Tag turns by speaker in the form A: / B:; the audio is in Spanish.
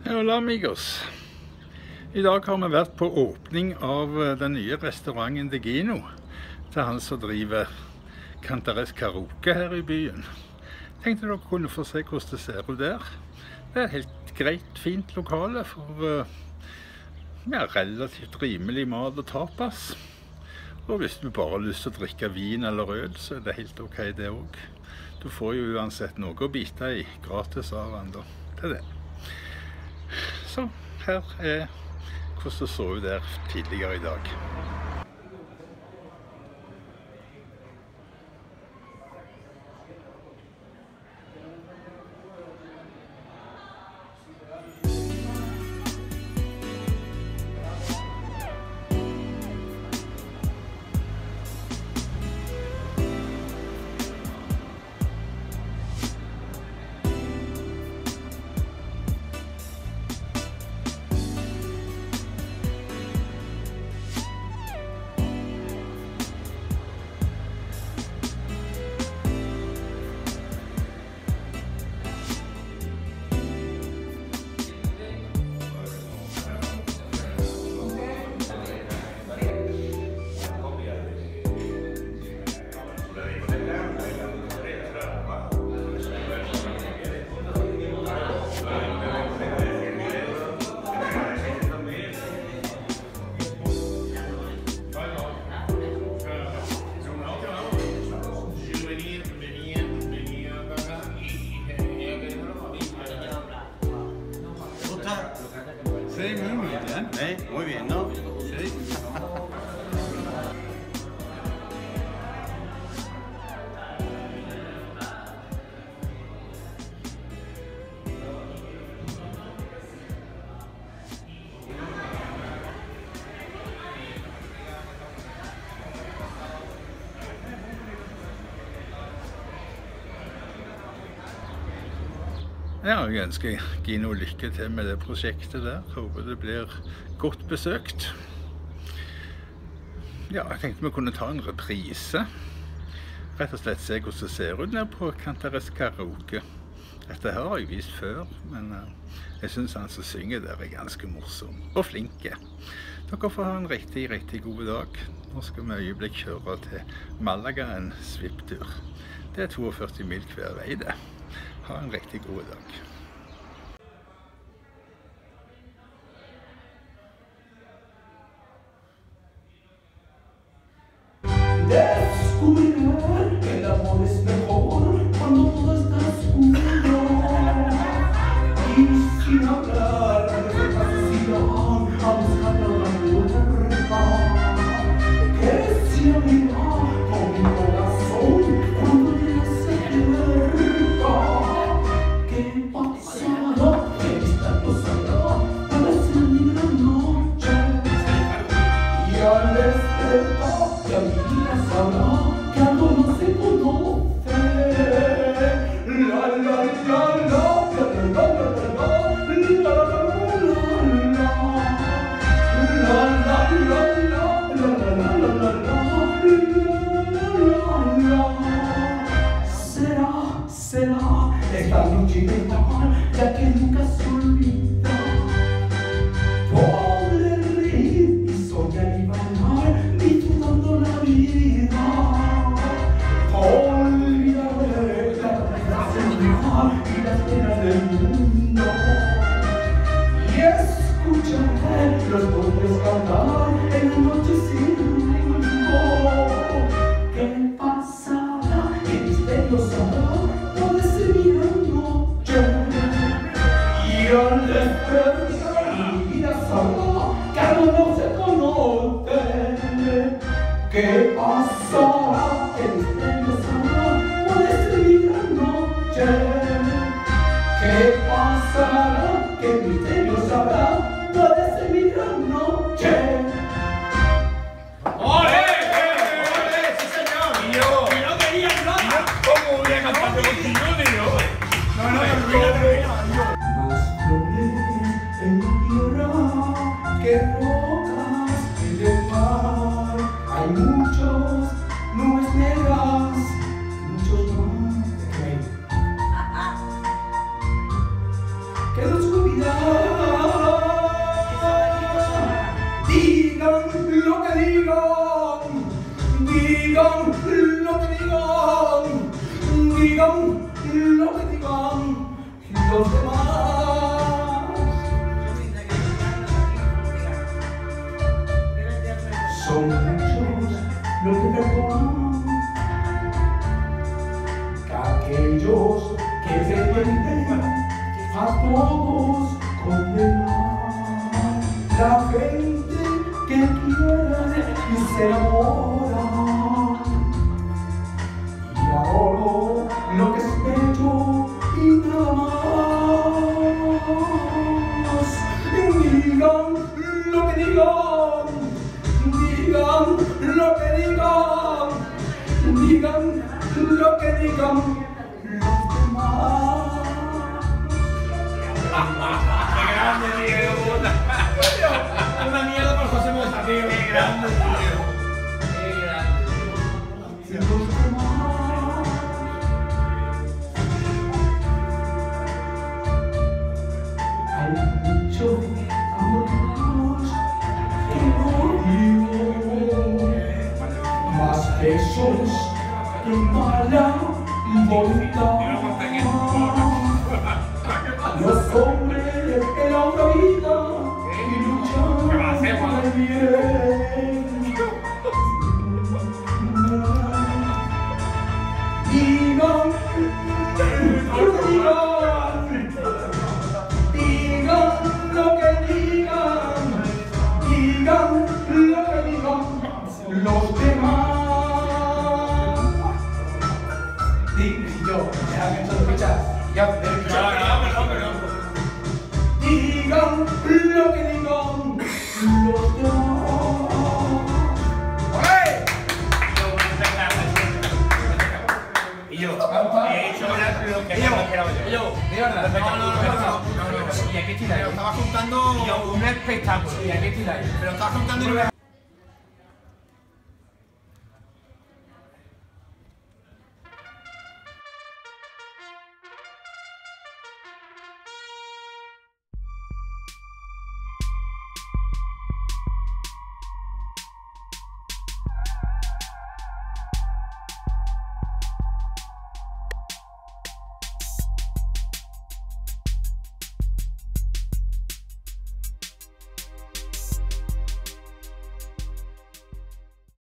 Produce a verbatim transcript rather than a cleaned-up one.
A: Hola amigos. I dag har vi vært på åpning av den nye restauranten Degino til han som driver Cantares Karaoke her i byen. Tenkte dere kunne få se hvordan det ser ut der. Det er et helt greit, fint lokale for ja, relativt rimelig mat og tapas. Og hvis du bare har lyst til å drikke vin eller øl, så er det helt ok det også. Du får jo uansett noe å bite i, gratis av andre til det. Så her er hvordan det så ut der tidligere i dag.
B: Sí, muy bien, ¿eh? Muy bien, ¿no? Sí.
A: Ja, jeg ønsker Gino lykke til med det prosjektet der. Håper det blir godt besøkt. Ja, jeg tenkte vi kunne ta en reprise. Rett og slett se hvordan det ser ut nede på Cantares Karaoke. Dette her har jeg vist før, men jeg synes han som synger der er ganske morsom og flinke. Dere får ha en riktig, riktig god dag. Nå skal vi øyeblikk kjøre til Malaga en svipptur. Det er førti to mil hver vei det. Ha en riktig god dag.
C: Descubrirá que el amor es mejor cuando todo está oscuro y sin hablar de pasión a buscar la puerta que se abrirá con mi corazón cuando ella se pierda. ¿Qué pasará? ¿Qué misterio sabrá? Tal vez en mi gran noche y al despertar ya mi vida sabrá que algo no se conoce. La la la la la la la Será, será esta noche ideal, ya que nunca se olvida. Podré reír y soñar y bailar, disfrutando la vida. Olvidaré la tristeza y las penas del mundo. Y escucharé los pollos cantar en la noche sin rumbo. ¿Qué pasará? ¿Qué misterio sabrá? Toda esa vida noche. Y al despertar mi vida sabrá que algo no se conoce. ¿Qué pasará? ¿Qué misterio sabrá? Toda esa vida noche. ¿Qué pasará? ¿Qué misterio sabrá? Toda esa vida noche.
B: ¡Ole! ¡Ole! ¡Sí, señor! ¡Tío! ¡Y no quería nada! ¿Cómo voy a cantar contigo, tío? No, no, no, no.
C: Más flores en la tierra que rocas en el mar. Hay muchos nubes negras, muchos más. Que la oscuridad pretende a todos condenar. La gente que quiere y se enamora, y adoro lo que es bello y nada más. Digan lo que digan, digan lo que digan, digan lo que digan los demás.
B: ¡Qué grande, Diego! Una mierda por José Mota, tío. ¡Qué grande, tío! ¡Qué grande!
C: Los demás. Hay mucho amor que no digo, más besos que mala voluntad. Los hombres en la otra vida y luchan por el bien. Digan lo que digan, digan lo que digan, digan lo que digan los demás. Y yo, ya me estoy escuchando, ya me estoy escuchando. Digan lo que digan los demás. ¡Olé!
B: Y yo, he hecho lo que yo, yo, yo, de verdad, no, no, no, no, y aquí estoy ahí.
D: Estaba juntando
B: yo, un espectáculo, y aquí estoy ahí.
D: Pero estaba juntando y no me